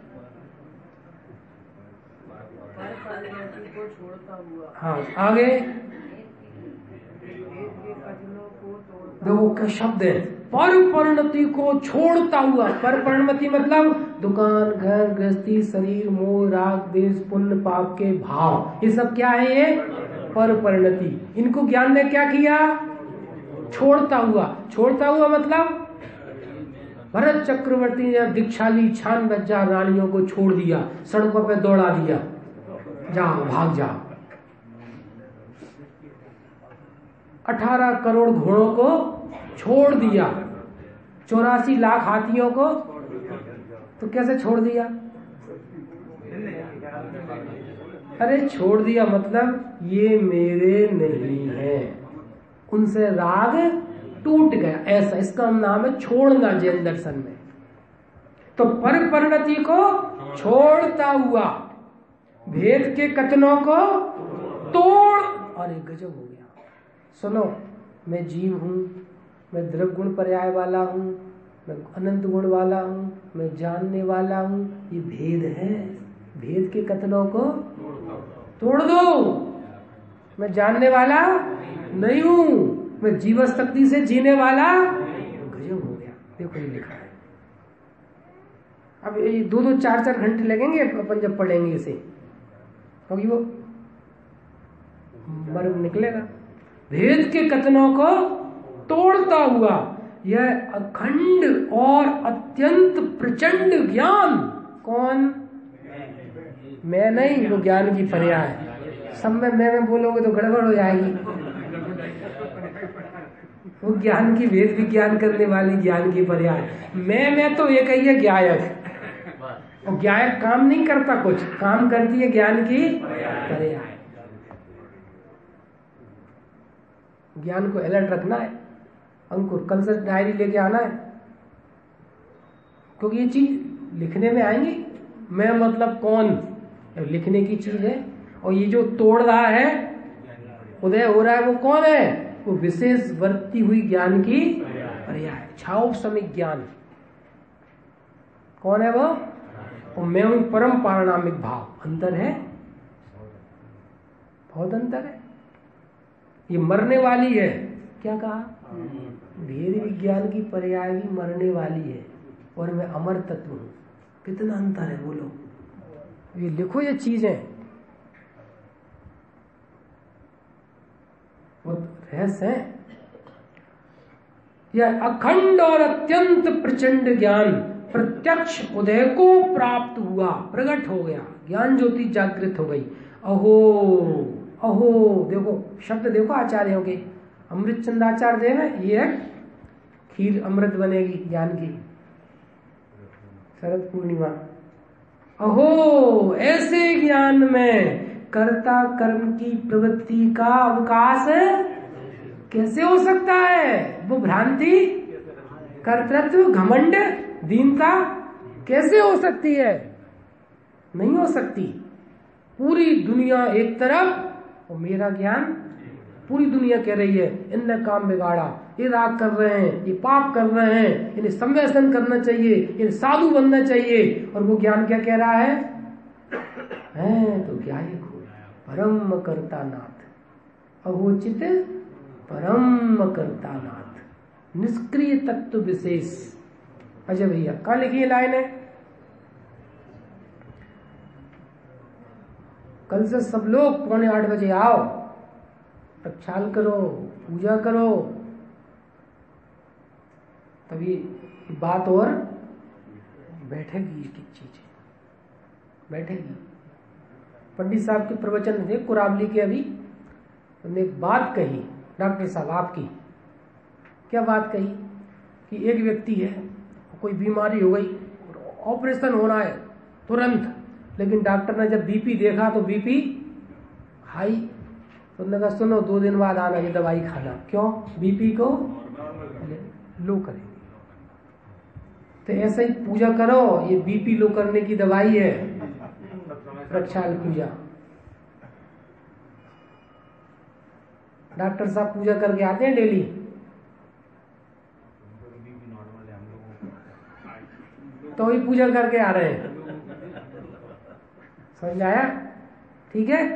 को छोड़ता हुआ, हाँ आगे देखो क्या शब्द है, पर परिणति को छोड़ता हुआ। पर परिणति मतलब दुकान, घर, गृहस्थी, शरीर, मोह, राग, देश, पुण्य, पाप के भाव, ये सब क्या है, ये पर परिणति। इनको ज्ञान ने क्या किया, छोड़ता हुआ। छोड़ता हुआ मतलब भरत चक्रवर्ती ने दीक्षाली छान बज्जा रानियों को छोड़ दिया, सड़कों पे दौड़ा दिया, जाओ भाग जाओ। अठारह करोड़ घोड़ों को छोड़ दिया, चौरासी लाख हाथियों को तो कैसे छोड़ दिया, अरे छोड़ दिया मतलब ये मेरे नहीं है, उनसे राग टूट गया, ऐसा इसका नाम है छोड़ना जैन दर्शन में। तो पर परिणति को छोड़ता हुआ, भेद के कथनों को तोड़, अरे गजब हो गया। सुनो, मैं जीव हूँ, मैं द्रव्य गुण पर्याय वाला हूँ, मैं अनंत गुण वाला हूँ, मैं जानने वाला हूँ, ये भेद है, भेद के कथनों को तोड़ दो। मैं जानने वाला नहीं हूँ, मैं जीवन शक्ति से जीने वाला, गजब हो गया। देखो ये लिखा है। अब ये दो दो चार चार घंटे लगेंगे अपन जब पढ़ेंगे इसे, क्योंकि वो मर्म निकलेगा। भेद के कथनों को तोड़ता हुआ यह अखंड और अत्यंत प्रचंड ज्ञान, कौन, मैं नहीं, वो ज्ञान की पर्याय है। सब में मैं मैं बोलोगे तो गड़बड़ हो जाएगी। वो ज्ञान की भेद विज्ञान करने वाली ज्ञान की पर्याय। मैं मैं तो एक ही है ज्ञायक, और ज्ञायक काम नहीं करता कुछ, काम करती है ज्ञान की पर्याय। ज्ञान को अलर्ट रखना है। अंकुर कल से डायरी लेके आना है, क्योंकि ये चीज लिखने में आएंगी। मैं मतलब कौन, लिखने की चीज है। और ये जो तोड़ रहा है, उदय हो रहा है, वो कौन है? वो विशेष वर्ती हुई ज्ञान की पर्याय, छाओ समिक ज्ञान। कौन है वो? और मैं हूं परम पारणामिक भाव। अंतर है, बहुत अंतर है। ये मरने वाली है, क्या कहा? भेद विज्ञान की पर्याय भी मरने वाली है, और मैं अमर तत्व हूं। कितना अंतर है बोलो। ये लिखो ये चीजें, वो रहस्य है। यह अखंड और अत्यंत प्रचंड ज्ञान प्रत्यक्ष उदय को प्राप्त हुआ, प्रकट हो गया, ज्ञान ज्योति जागृत हो गई। अहो अहो, देखो शब्द देखो आचार्यों के। अमृत चंदाचार्य देव है, ये खीर अमृत बनेगी ज्ञान की, शरद पूर्णिमा। अहो, ऐसे ज्ञान में कर्ता कर्म की प्रवृत्ति का अवकाश कैसे हो सकता है? वो भ्रांति, कर्तृत्व, घमंड, दीनता कैसे हो सकती है? नहीं हो सकती। पूरी दुनिया एक तरफ और मेरा ज्ञान, पूरी दुनिया कह रही है इनने काम बिगाड़ा, ये राग कर रहे हैं, ये पाप कर रहे हैं, इन्हें संवेदन करना चाहिए, इन्हें साधु बनना चाहिए। और वो ज्ञान क्या कह रहा है? है तो क्या ये परम कर्ता नाथ, अहोचित परम कर्ता नाथ, निष्क्रिय तत्व विशेष। अजय भैया कहाँ लिखी है लाइन है? कल से सब लोग पौने आठ बजे आओ, प्रक्षाल करो, पूजा करो, तभी बात और बैठेगी, एक एक चीज बैठेगी। पंडित साहब के प्रवचन थे कुरावली के, अभी उन्होंने एक बात कही, डॉक्टर साहब आपकी क्या बात कही कि एक व्यक्ति है, कोई बीमारी हो गई, ऑपरेशन होना है तुरंत, लेकिन डॉक्टर ने जब बीपी देखा तो बीपी हाई, तो उन्होंने कहा सुनो दो दिन बाद आना, ये दवाई खाना। क्यों? बीपी को लो करेंगे। तो ऐसा ही पूजा करो, ये बीपी लो करने की दवाई है, प्रक्षाल पूजा। डॉक्टर साहब पूजा करके आते हैं डेली, तो ही पूजा करके आ रहे हैं। समझ आया? ठीक है,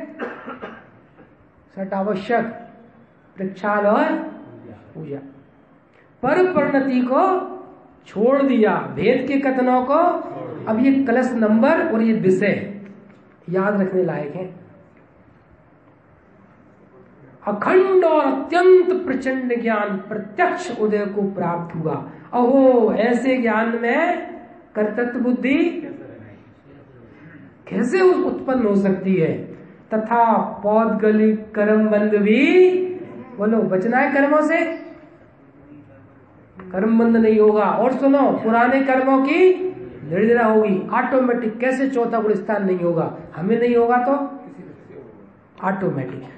सट आवश्यक प्रक्षाल और पूजा। पर परिणति को छोड़ दिया, भेद के कथनों को। अब ये कलश नंबर और ये विषय याद रखने लायक है। अखंड और अत्यंत प्रचंड ज्ञान प्रत्यक्ष उदय को प्राप्त हुआ। अहो, ऐसे ज्ञान में कर्तृत्व बुद्धि कैसे उत्पन्न हो सकती है? तथा पौद्गलिक कर्म बंध भी, बोलो बचना है कर्मों से, कर्म बंध नहीं होगा। और सुनो, पुराने कर्मों की निर्जरा होगी, ऑटोमेटिक। कैसे चौथा गुण स्थान नहीं होगा? हमें नहीं होगा तो ऑटोमेटिक।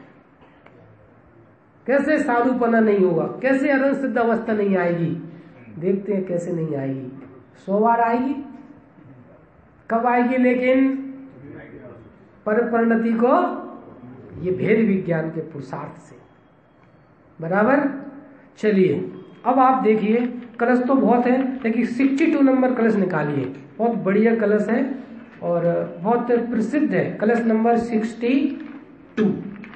कैसे साधुपना नहीं होगा? कैसे अनंत सिद्ध अवस्था नहीं आएगी? देखते हैं कैसे नहीं आएगी। सौ बार आएगी। कब आएगी? लेकिन पर परिणति को ये भेद विज्ञान के पुरुषार्थ से। बराबर? चलिए अब आप देखिए, कलश तो बहुत है, लेकिन बासठ नंबर कलश निकालिए। बहुत बढ़िया कलश है और बहुत प्रसिद्ध है। कलश नंबर बासठ।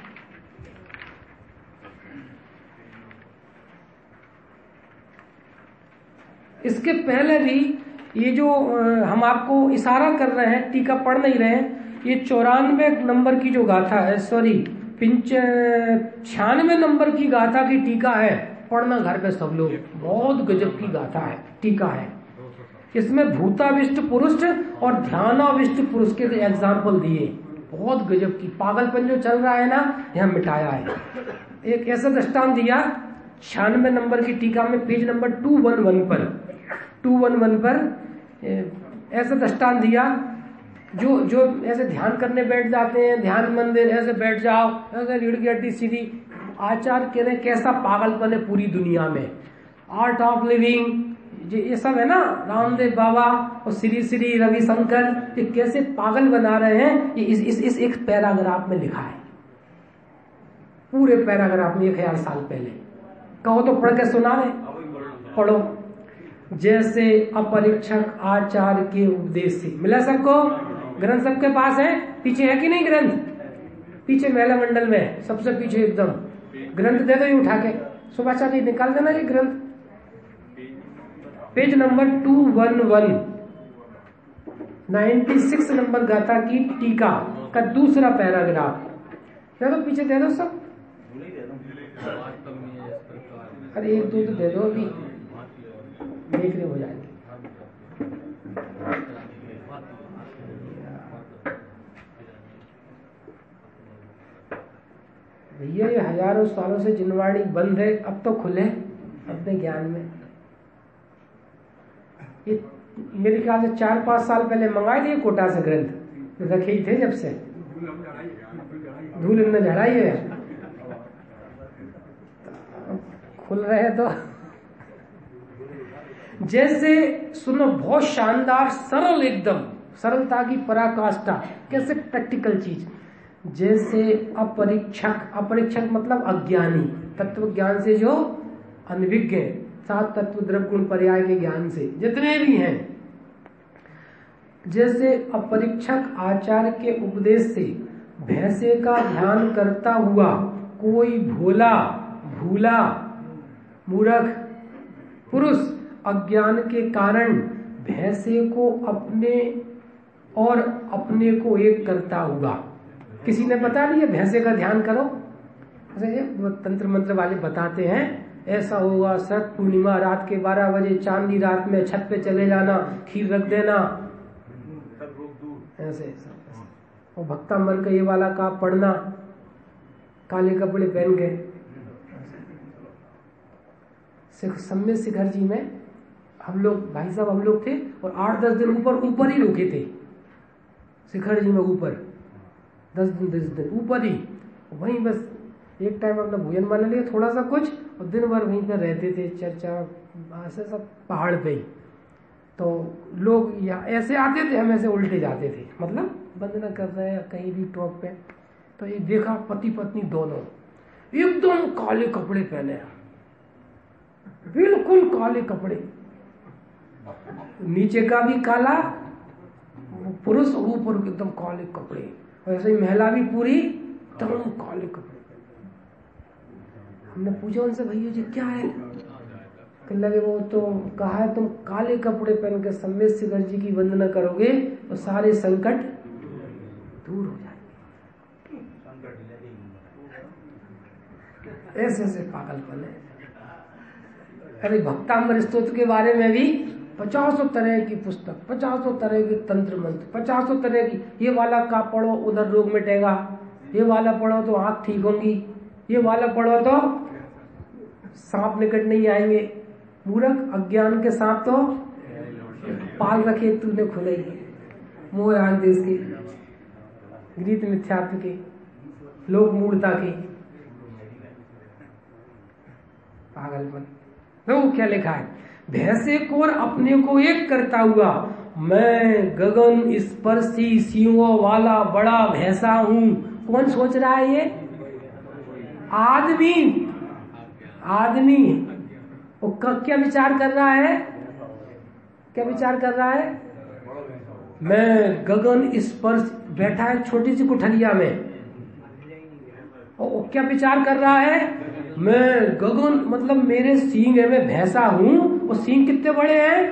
इसके पहले भी ये जो हम आपको इशारा कर रहे हैं, टीका पढ़ नहीं रहे हैं, ये चौरानवे नंबर की जो गाथा है, सॉरी पिंच छियानवे नंबर की गाथा की टीका है, पढ़ना घर पे सब लोग। बहुत गजब की गाथा है, टीका है। इसमें भूताविष्ट पुरुष और ध्यानाविष्ट पुरुष के एग्जाम्पल दिए। बहुत गजब की, पागलपन जो चल रहा है ना, यहाँ मिटाया है। एक ऐसा दृष्टांत दिया छियानवे नंबर की टीका में page number two one one पर टू वन वन पर ऐसा दृष्टांत दिया, जो जो ऐसे ध्यान करने बैठ जाते हैं, ध्यान मंदिर ऐसे बैठ जाओ, ऐसे रीढ़ की हड्डी सीधी। आचार्य कह रहे कैसा पागलपन है पूरी दुनिया में। आर्ट ऑफ लिविंग ये सब है ना, रामदेव बाबा और श्री श्री रविशंकर, ये कैसे पागल बना रहे हैं, ये इस इस, इस एक पैराग्राफ में लिखा है, पूरे पैराग्राफ में एक हजार साल पहले। कहो तो पढ़ के सुना रहे, पढ़ो। जैसे अपरीक्षक आचार्य के उपदेश से मिला सबको, ग्रंथ सबके पास है, पीछे है कि नहीं ग्रंथ, पीछे महिला मंडल में है, सबसे पीछे एकदम ग्रंथ दे दो ये उठा के, सुभाषाचार्य निकाल देना ये ग्रंथ, page number two one one, ninety six number गाथा की टीका का दूसरा पैराग्राफ दे दो, पीछे दे दो सब। अरे एक दो तो दे दो, अभी देख रहे हो जाएंगे। भैया ये हजारों सालों से जिनवाणी बंद है, अब तो खुले अपने ज्ञान में। ये मेरे ख्याल से चार पांच साल पहले मंगाए थे कोटा से ग्रंथ, रखे ही थे जब से, धूल हमने झड़ाई है, खुल रहे तो जैसे सुनो, बहुत शानदार सरल, एकदम सरलता की पराकाष्ठा, कैसे प्रैक्टिकल चीज। जैसे अपरीक्षक, अपरीक्षक मतलब अज्ञानी, तत्व ज्ञान से जो अनभिज्ञ, सात तत्व द्रव्य गुण पर्याय के ज्ञान से जितने भी हैं, जैसे अपरीक्षक आचार्य के उपदेश से भैंसे का ध्यान करता हुआ कोई भोला भूला मूर्ख पुरुष अज्ञान के कारण भैंसे को अपने और अपने को एक करता हुआ, किसी ने बता दिया भैंसे का ध्यान करो, तंत्र मंत्र वाले बताते हैं ऐसा होगा, शरद पूर्णिमा रात के बारह बजे चांदनी रात में छत पे चले जाना, खीर रख देना, ऐसे ऐसा। और भक्ता मर के ये वाला का पढ़ना, काले कपड़े पहन के। सम्य शिखर जी में हम लोग, भाई साहब हम लोग थे, और आठ दस दिन ऊपर ऊपर ही रुके थे शिखर जी में, ऊपर दस दिन दस दिन ऊपर ही, वहीं बस एक टाइम अपना भोजन बना लिया थोड़ा सा कुछ, और दिन भर वहीं पर रहते थे, चर्चा ऐसे सब पहाड़ पे ही। तो लोग यहाँ ऐसे आते थे, हम ऐसे उल्टे जाते थे, मतलब वंदना कर रहे हैं कहीं भी टॉप पे, तो ये देखा पति पत्नी दोनों एकदम काले कपड़े पहने हैं, बिल्कुल काले कपड़े, नीचे का भी काला पुरुष, ऊपर एकदम काले कपड़े, वैसे ही महिला भी पूरी एकदम काले कपड़े। हमने पूछा उनसे, भैया जी क्या है? कहने लगे वो तो कहा है तुम काले कपड़े पहन के सम्य शिखर जी की वंदना करोगे तो सारे संकट दूर हो जाएंगे। ऐसे ऐसे पागलपन है। अरे भक्तामृत स्तोत्र के बारे में भी पचासों तरह की पुस्तक, पचासों तरह के तंत्र मंत्र, पचासों तरह की, ये वाला का पढ़ो उधर रोग मिटेगा, ये वाला पढ़ो तो आंख ठीक होंगी, ये वाला पढ़ो तो सांप निकट नहीं आएंगे। मूर्ख अज्ञान के सांप तो पाल रखे तूने खुले ही, मोह राग देश के, गीत मिथ्यात्व के, लोक मूर्ता के, पागलपन। तो क्या लिखा है? भैंसे को और अपने को एक करता हुआ मैं गगन स्पर्शी सिंहों वाला बड़ा भैंसा हूं। कौन सोच रहा है ये? आदमी। आदमी वो क्या विचार कर रहा है? क्या विचार कर रहा है? मैं गगन स्पर्श, बैठा है छोटी सी कुठलिया में, और क्या विचार कर रहा है? मैं गगन मतलब मेरे सींग है, मैं भैंसा हूं, और सींग कितने बड़े हैं?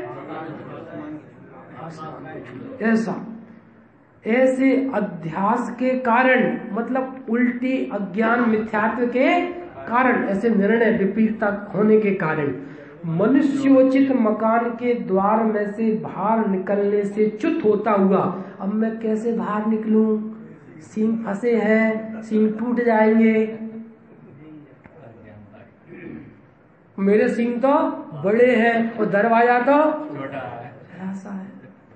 ऐसा ऐसे अध्यास के कारण, मतलब उल्टी अज्ञान मिथ्यात्व के कारण, ऐसे निर्णय विपरीतता होने के कारण मनुष्योचित मकान के द्वार में से बाहर निकलने से च्युत होता हुआ, अब मैं कैसे बाहर निकलूं? सींग फंसे हैं, सींग टूट जाएंगे। मेरे सींग तो बड़े हैं और दरवाजा तो छोटा है, ऐसा है।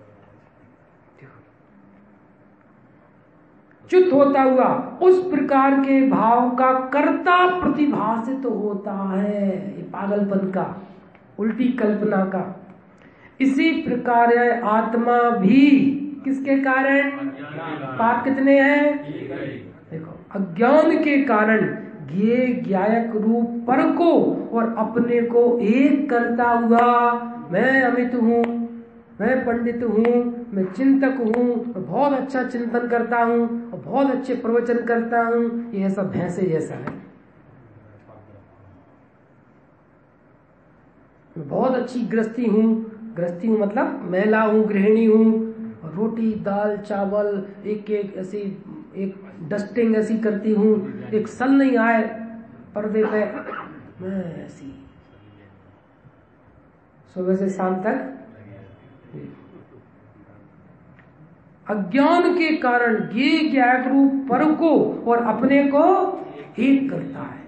च्युत होता हुआ उस प्रकार के भाव का कर्ता प्रतिभासित होता है। ये पागलपन का, उल्टी कल्पना का। इसी प्रकार आत्मा भी किसके कारण? पाप कितने हैं? देखो, अज्ञान के कारण ज्ञेय ज्ञायक रूप पर को और अपने को एक करता हुआ, मैं अमित हूँ, मैं पंडित हूँ, मैं चिंतक हूँ, मैं बहुत अच्छा चिंतन करता हूँ और बहुत अच्छे प्रवचन करता हूँ, ये सब भैंसे जैसा है। मैं बहुत अच्छी गृहस्थी हूँ, गृहस्थी हूँ मतलब महिला हूँ, गृहिणी हूँ, रोटी दाल चावल एक एक ऐसी एक डस्टिंग ऐसी करती हूँ, एक सल नहीं आए पर्दे पे, मैं ऐसी सुबह से शाम तक। अज्ञान के कारण ज्ञेय ज्ञायक रूप पर को और अपने को एक करता है।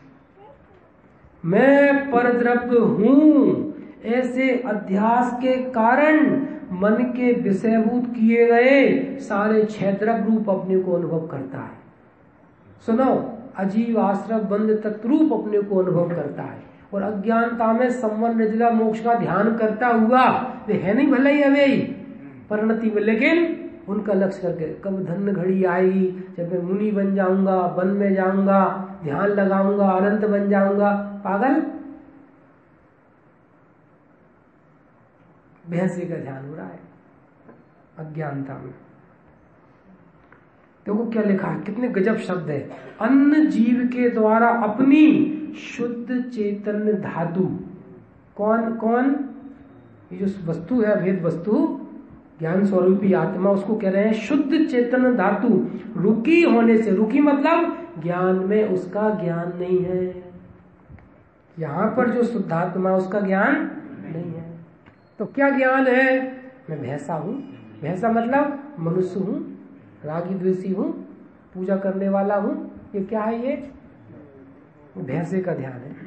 मैं परद्रव्य हूँ, ऐसे अध्यास के कारण मन के विषयभूत किए गए सारे छह द्रव्य रूप अपने को अनुभव करता है। सुनो, अजीव आश्रम बंद तत्रूप अपने को अनुभव करता है और अज्ञानता में संवर निद्रा मोक्ष का ध्यान करता हुआ वे है नहीं भले ही अवे परिणति में, लेकिन उनका लक्ष्य करके कब धन घड़ी आएगी जब मैं मुनि बन जाऊंगा, वन में जाऊंगा, ध्यान लगाऊंगा, अनंत बन जाऊंगा। पागल, भैंसे का ध्यान हो रहा है अज्ञानता में। देखो क्या लिखा है, कितने गजब शब्द है। अन्न जीव के द्वारा अपनी शुद्ध चेतन धातु, कौन कौन? ये जो वस्तु है, भेद वस्तु, ज्ञान स्वरूपी आत्मा, उसको कह रहे हैं शुद्ध चेतन धातु। रुकी होने से, रुकी मतलब ज्ञान में उसका ज्ञान नहीं है। यहाँ पर जो शुद्धात्मा उसका ज्ञान नहीं है, तो क्या ज्ञान है? मैं भैंसा हूँ, भैंसा मतलब मनुष्य हूँ, रागी द्वेषी हूँ, पूजा करने वाला हूँ। ये क्या है? ये भैंसे का ध्यान है।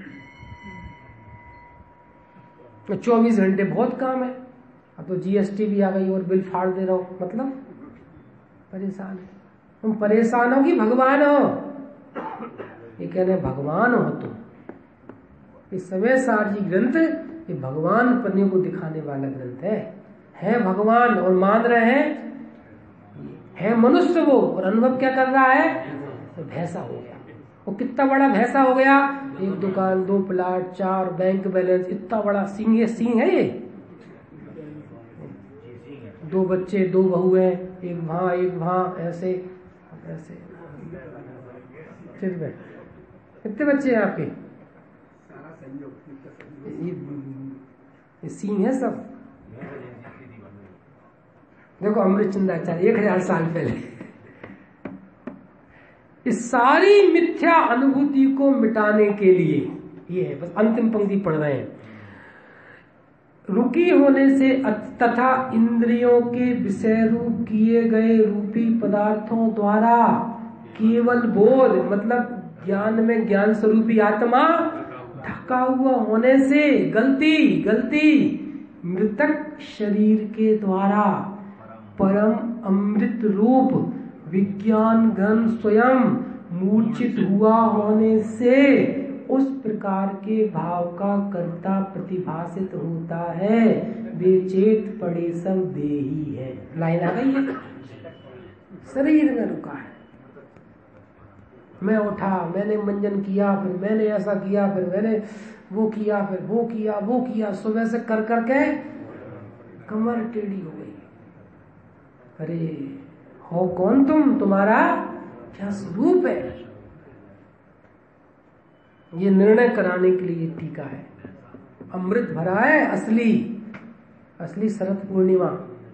तो चौबीस घंटे बहुत काम है, अब तो जीएसटी भी आ गई और बिल फाड़ दे रहा हो, मतलब परेशान है। तुम परेशान हो कि भगवान हो? ये कह रहे भगवान हो तुम। इस समय सार जी ग्रंथ ये भगवान पन्ने को दिखाने वाला ग्रंथ है। है भगवान और मान रहे हैं, है मनुष्य वो, और अनुभव क्या कर रहा है? तो भैंसा हो गया। वो कितना बड़ा भैंसा हो गया? एक दुकान, दो प्लाट, चार बैंक बैलेंस, इतना बड़ा सिंह है। सिंह है ये, दो बच्चे, दो बहू है, एक वहां एक वहां, ऐसे ऐसे। कितने बच्चे हैं आपके? ये, ये सिंह है सब। देखो अमृत चंद्राचार्य एक हजार साल पहले इस सारी मिथ्या अनुभूति को मिटाने के लिए, ये है बस अंतिम पंक्ति पढ़ रहे हैं। रुकी होने से तथा इंद्रियों के विषय रूप किए गए रूपी पदार्थों द्वारा केवल बोध मतलब ज्ञान में ज्ञान स्वरूपी आत्मा ढका हुआ होने से गलती गलती मृतक शरीर के द्वारा परम अमृत रूप विज्ञान घन स्वयं मूर्छित हुआ होने से उस प्रकार के भाव का कर्ता प्रतिभासित होता है। बेचेत पड़े सब देही है। लाइन आ गई है, शरीर में रुका है। मैं उठा, मैंने मंजन किया, फिर मैंने ऐसा किया, फिर मैंने वो किया, फिर वो किया वो किया, सुबह से कर करके कमर टेढ़ी हो गई। अरे हो कौन तुम? तुम्हारा क्या स्वरूप है? ये निर्णय कराने के लिए टीका है। अमृत भरा है असली असली शरद पूर्णिमा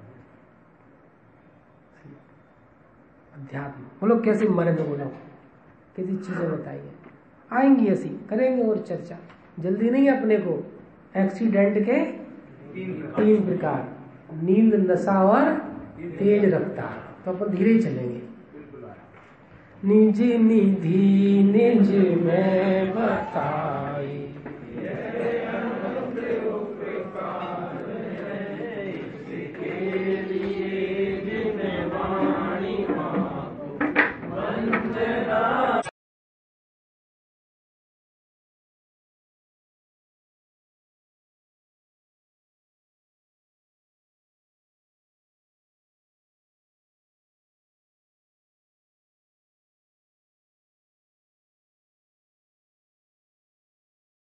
अध्यात्म। बोलो कैसे मरेंगे, बोलो कैसी चीजें बताइए, आएंगी ऐसी, करेंगे और चर्चा। जल्दी नहीं अपने को। एक्सीडेंट के तीन प्रकार, नींद, नशा और तेज रफ्तार। तो अपन धीरे ही चलेंगे। निज निधि निज में बता